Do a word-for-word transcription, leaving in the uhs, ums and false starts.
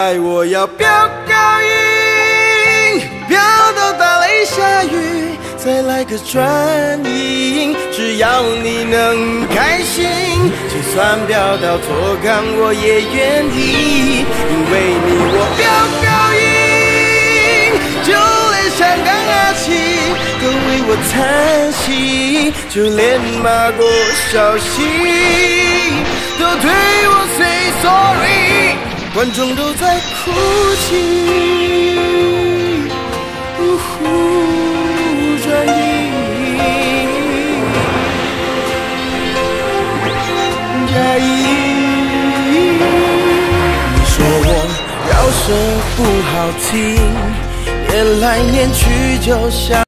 爱我要飙高音，飙到打雷下雨，再来个转音，只要你能开心，就算飙到脱岗我也愿意，因为你我飙高音，就连香港阿七都为我叹息，就连马国小溪都对我 say sorry， 观众都在哭泣。呜呼，转音，加一。你说我饶舌不好听，念来念去就像。